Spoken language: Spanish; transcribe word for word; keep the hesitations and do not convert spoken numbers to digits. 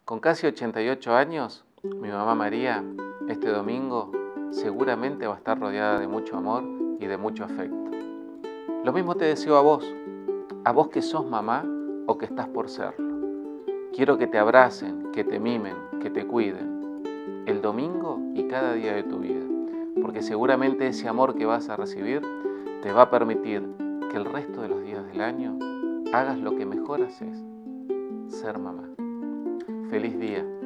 Con casi ochenta y ocho años, mi mamá María, este domingo, seguramente va a estar rodeada de mucho amor y de mucho afecto. Lo mismo te deseo a vos, a vos que sos mamá o que estás por serlo. Quiero que te abracen, que te mimen, que te cuiden, el domingo y cada día de tu vida, porque seguramente ese amor que vas a recibir te va a permitir que el resto de los días del año hagas lo que mejor haces, ser mamá. Feliz día.